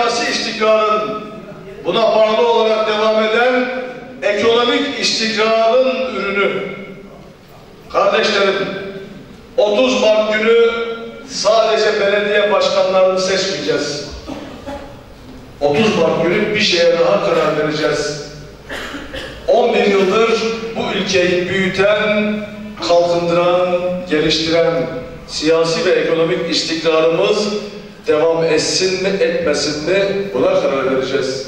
siyasi istikrarın, buna bağlı olarak devam eden ekonomik istikrarın ürünü. Kardeşlerim, 30 Mart günü sadece belediye başkanlarını seçmeyeceğiz. 30 Mart günü bir şeye daha karar vereceğiz. 11 yıldır bu ülkeyi büyüten, kalkındıran, geliştiren siyasi ve ekonomik istikrarımız devam etsin mi, etmesin mi, buna karar vereceğiz.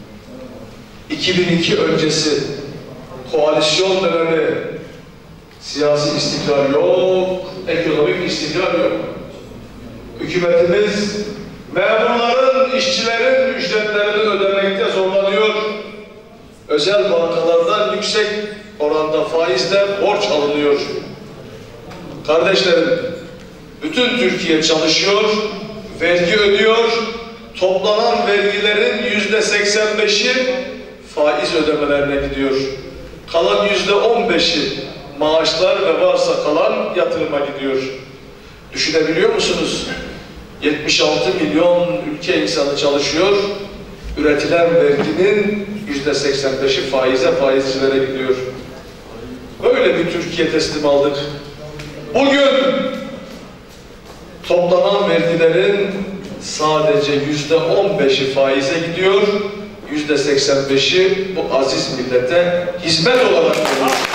2002 öncesi koalisyon dönemi siyasi istikrar yok, ekonomik istikrar yok. Hükümetimiz memurların, işçilerin ücretlerini ödemekte zorlanıyor. Özel bankalardan yüksek oranda faizle borç alınıyor. Kardeşlerim, bütün Türkiye çalışıyor, vergi ödüyor, toplanan vergilerin %85'i faiz ödemelerine gidiyor. Kalan %15'i maaşlar ve varsa kalan yatırıma gidiyor. Düşünebiliyor musunuz? 76 milyon ülke insanı çalışıyor, üretilen verginin %85'i faize, faizcilere gidiyor. Böyle bir Türkiye teslim aldık. Bugün toplanan vergilerin sadece %15'i faize gidiyor, %85'i bu aziz millete hizmet olarak veriyor.